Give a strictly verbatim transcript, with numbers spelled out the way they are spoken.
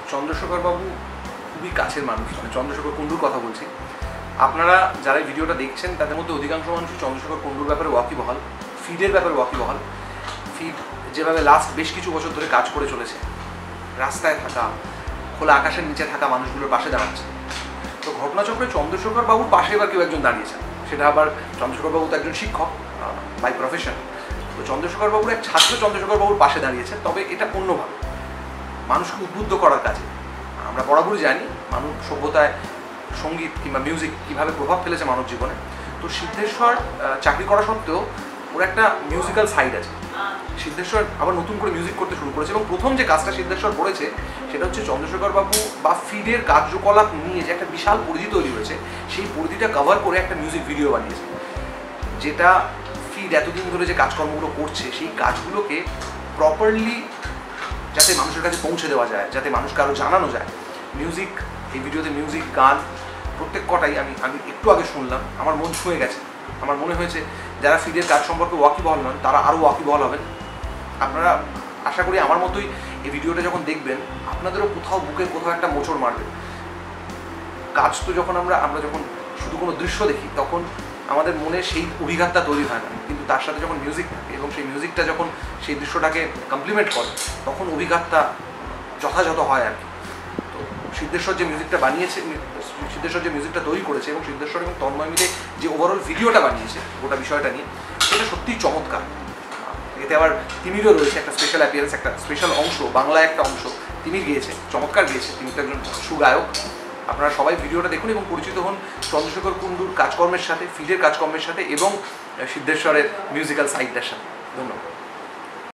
চন্দ্রশেখর বাবু খুবই কাছের মানুষ, মানে চন্দ্রশেখর কুণ্ডুর কথা বলছি। আপনারা যারা ভিডিওটা দেখছেন তাদের মধ্যে অধিকাংশ মানুষই চন্দ্রশেখর কুণ্ডুর ব্যাপারে ওয়াকিবহাল, ফিডের ব্যাপারে ওয়াকিবহাল। ফিড যেভাবে লাস্ট বেশ কিছু বছর ধরে কাজ করে চলেছে, রাস্তায় থাকা, খোলা আকাশের নিচে থাকা মানুষগুলোর পাশে দাঁড়াচ্ছে। তো ঘটনাচক্রে চন্দ্রশেখর বাবুর পাশে এবার কেউ একজন দাঁড়িয়েছেন, সেটা আবার চন্দ্রশেখর বাবু তো একজন শিক্ষক বাই প্রফেশন। তো চন্দ্রশেখর বাবুর এক ছাত্র চন্দ্রশেখর বাবুর পাশে দাঁড়িয়েছে, তবে এটা অন্যভাবে, মানুষকে উদ্বুদ্ধ করার কাজে। আমরা বরাবরই জানি মানব সভ্যতায় সঙ্গীত কিংবা মিউজিক কীভাবে প্রভাব ফেলেছে মানব জীবনে। তো সিদ্ধেশ্বর চাকরি করা সত্ত্বেও ওর একটা মিউজিক্যাল সাইড আছে। সিদ্ধেশ্বর আবার নতুন করে মিউজিক করতে শুরু করেছে এবং প্রথম যে কাজটা সিদ্ধেশ্বর করেছে সেটা হচ্ছে চন্দ্রশেখর বাবু বা ফিডের কার্যকলাপ নিয়ে যে একটা বিশাল পরিধি তৈরি হয়েছে, সেই পরিধিটা কভার করে একটা মিউজিক ভিডিও বানিয়েছে, যেটা ফিড এতদিন ধরে যে কাজকর্মগুলো করছে সেই কাজগুলোকে প্রপারলি যাতে মানুষের কাছে পৌঁছে দেওয়া যায়, যাতে মানুষকে আরও জানানো যায়। মিউজিক, এই ভিডিওতে মিউজিক, গান প্রত্যেক কটাই আমি আমি একটু আগে শুনলাম, আমার মন ছুঁয়ে গেছে। আমার মনে হয়েছে যারা ফিডের কাজ সম্পর্কে ওয়াকিবহাল নন তারা আরও ওয়াকিবহাল হবেন। আপনারা আশা করি আমার মতোই এই ভিডিওটা যখন দেখবেন আপনাদেরও কোথাও বুকে কোথাও একটা মোচড় মারবে। কাজ তো যখন আমরা আমরা যখন শুধু কোনো দৃশ্য দেখি তখন আমাদের মনে সেই অভিঘাতটা তৈরি হয় না, কিন্তু তার সাথে যখন মিউজিক থাকে এবং সেই মিউজিকটা যখন সেই দৃশ্যটাকে কমপ্লিমেন্ট করে তখন অভিঘাতটা যথাযথ হয় আর কি। তো সিদ্ধেশ্বর যে মিউজিকটা বানিয়েছে, সিদ্ধেশ্বর যে মিউজিকটা তৈরি করেছে এবং সিদ্ধেশ্বর এবং তন্ময় মিলে যে ওভারঅল ভিডিওটা বানিয়েছে গোটা বিষয়টা নিয়ে, সেটা সত্যিই চমৎকার। এতে আবার তিমিরও রয়েছে একটা স্পেশাল অ্যাপিয়ারেন্স, একটা স্পেশাল অংশ, বাংলায় একটা অংশ তিমির গিয়েছে, চমৎকার গিয়েছে। তিনি তো একজন সুগায়ক। আপনারা সবাই ভিডিওটা দেখুন এবং পরিচিত হন চন্দ্রশেখর কুণ্ডুর কাজকর্মের সাথে, ফিডের কাজকর্মের সাথে এবং সিদ্ধেশ্বরের মিউজিক্যাল সাইডটার সাথে। ধন্যবাদ।